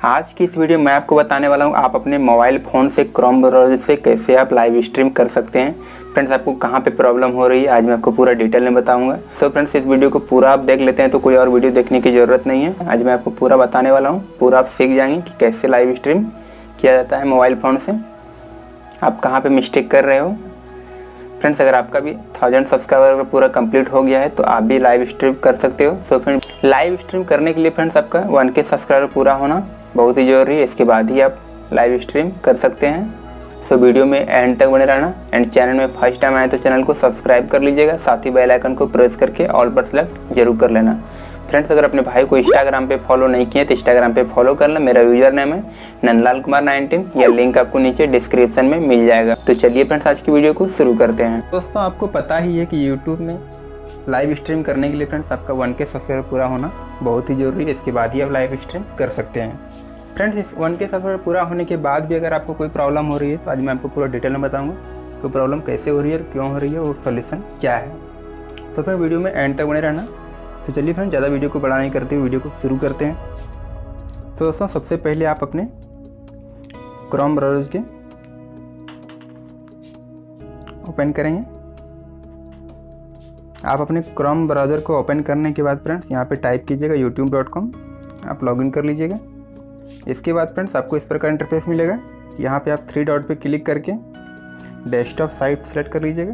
आज की इस वीडियो में आपको बताने वाला हूँ आप अपने मोबाइल फ़ोन से क्रोम ब्राउज़र से कैसे आप लाइव स्ट्रीम कर सकते हैं। फ्रेंड्स, आपको कहाँ पे प्रॉब्लम हो रही है आज मैं आपको पूरा डिटेल में बताऊंगा। सो फ्रेंड्स, इस वीडियो को पूरा आप देख लेते हैं तो कोई और वीडियो देखने की ज़रूरत नहीं है। आज मैं आपको पूरा बताने वाला हूँ, पूरा आप सीख जाएंगे कि कैसे लाइव स्ट्रीम किया जाता है मोबाइल फ़ोन से, आप कहाँ पर मिस्टेक कर रहे हो। फ्रेंड्स, अगर आपका भी 1000 सब्सक्राइबर पूरा कंप्लीट हो गया है तो आप भी लाइव स्ट्रीम कर सकते हो। सो फ्रेंड्स, लाइव स्ट्रीम करने के लिए फ्रेंड्स आपका 1K सब्सक्राइबर पूरा होना बहुत ही ज़रूरी है। इसके बाद ही आप लाइव स्ट्रीम कर सकते हैं। सो वीडियो में एंड तक बने रहना। एंड चैनल में फर्स्ट टाइम आए तो चैनल को सब्सक्राइब कर लीजिएगा, साथ ही बेल आइकन को प्रेस करके ऑल पर सेलेक्ट जरूर कर लेना। फ्रेंड्स, अगर अपने भाई को इंस्टाग्राम पे फॉलो नहीं किए तो इंस्टाग्राम पे फॉलो कर लें। मेरा यूजर नेम है नंदलाल कुमार 19। यह लिंक आपको नीचे डिस्क्रिप्शन में मिल जाएगा। तो चलिए फ्रेंड्स, आज की वीडियो को शुरू करते हैं। दोस्तों, आपको पता ही है कि यूट्यूब में लाइव स्ट्रीम करने के लिए फ्रेंड्स आपका 1K सब्सक्राइबर पूरा होना बहुत ही ज़रूरी है। इसके बाद ही आप लाइव स्ट्रीम कर सकते हैं। फ्रेंड्स, इस 1K सब्सक्राइबर पूरा होने के बाद भी अगर आपको कोई प्रॉब्लम हो रही है तो आज मैं आपको पूरा डिटेल में बताऊँगा तो प्रॉब्लम कैसे हो रही है और क्यों हो रही है और सोल्यूशन क्या है। तो फिर वीडियो में एंड तक बने रहना। तो चलिए फ्रेंड्स, ज़्यादा वीडियो को बड़ा नहीं करते हुए वीडियो को शुरू करते हैं। तो दोस्तों, सबसे पहले आप अपने क्रोम ब्राउज़र के ओपन करेंगे। आप अपने क्रोम ब्राउज़र को ओपन करने के बाद फ्रेंड्स यहाँ पे टाइप कीजिएगा youtube.com। आप लॉगिन कर लीजिएगा। इसके बाद फ्रेंड्स आपको इस प्रकार इंटरफेस मिलेगा। यहाँ पे आप 3 डॉट पे क्लिक करके डेस्कटॉप साइट सेलेक्ट कर लीजिएगा।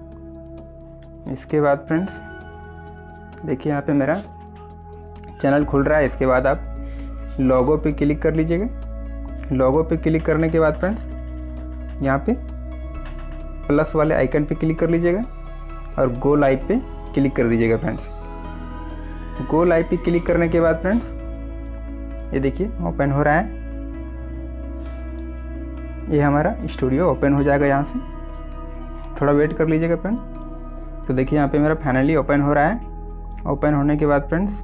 इसके बाद फ्रेंड्स देखिए यहाँ पे मेरा चैनल खुल रहा है। इसके बाद आप लोगो पे क्लिक कर लीजिएगा। लोगो पे क्लिक करने के बाद फ्रेंड्स यहाँ पे प्लस वाले आइकन पे क्लिक कर लीजिएगा और गो लाइव पे क्लिक कर दीजिएगा। फ्रेंड्स, गो लाइव पे क्लिक करने के बाद फ्रेंड्स ये देखिए ओपन हो रहा है। ये हमारा स्टूडियो ओपन हो जाएगा। यहाँ से थोड़ा वेट कर लीजिएगा फ्रेंड। तो देखिए यहाँ पे मेरा फाइनली ओपन हो रहा है। ओपन होने के बाद फ्रेंड्स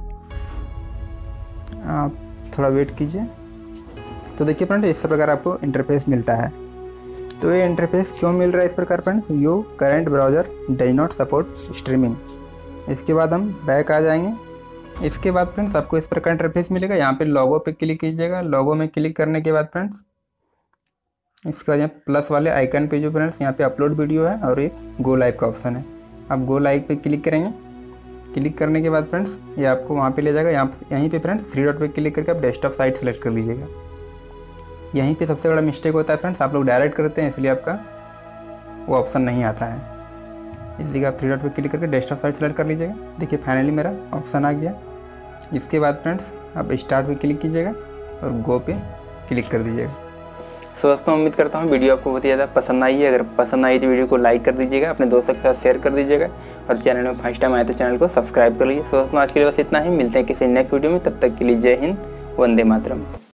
आप थोड़ा वेट कीजिए। तो देखिए फ्रेंड्स, इस प्रकार आपको इंटरफेस मिलता है। तो ये इंटरफेस क्यों मिल रहा है इस प्रकार friends? Your current browser does not support streaming. इसके बाद हम बैक आ जाएंगे। इसके बाद फ्रेंड्स आपको इस प्रकार इंटरफेस मिलेगा। यहाँ पे लोगो पे क्लिक कीजिएगा। लोगो में क्लिक करने के बाद फ्रेंड्स इसके बाद यहाँ प्लस वाले आइकन पे जो फ्रेंड्स यहाँ पे अपलोड वीडियो है और एक गो लाइव का ऑप्शन है। आप गो लाइव पे क्लिक करेंगे। क्लिक करने के बाद फ्रेंड्स ये आपको वहाँ पे ले जाएगा। यहीं पे फ्रेंड्स 3 डॉट पे क्लिक करके आप डेस्कटॉप साइट सेलेक्ट कर लीजिएगा। यहीं पे सबसे बड़ा मिस्टेक होता है फ्रेंड्स, आप लोग डायरेक्ट करते हैं इसलिए आपका वो ऑप्शन नहीं आता है। इसलिए आप 3 डॉट पे क्लिक करके डेस्कटॉप साइट सेलेक्ट कर लीजिएगा। देखिए फाइनली मेरा ऑप्शन आ गया। इसके बाद फ्रेंड्स आप स्टार्ट पे क्लिक कीजिएगा और गो पे क्लिक कर दीजिएगा। सो दोस्तों, उम्मीद करता हूँ वीडियो आपको बहुत ही ज़्यादा पसंद आई है। अगर पसंद आई तो वीडियो को लाइक कर दीजिएगा, अपने दोस्तों के साथ शेयर कर दीजिएगा और चैनल में फर्स्ट टाइम आए तो चैनल को सब्सक्राइब कर लीजिए। सो दोस्तों, आज के लिए बस इतना ही। मिलते हैं किसी नेक्स्ट वीडियो में। तब तक के लिए जय हिंद, वंदे मातरम।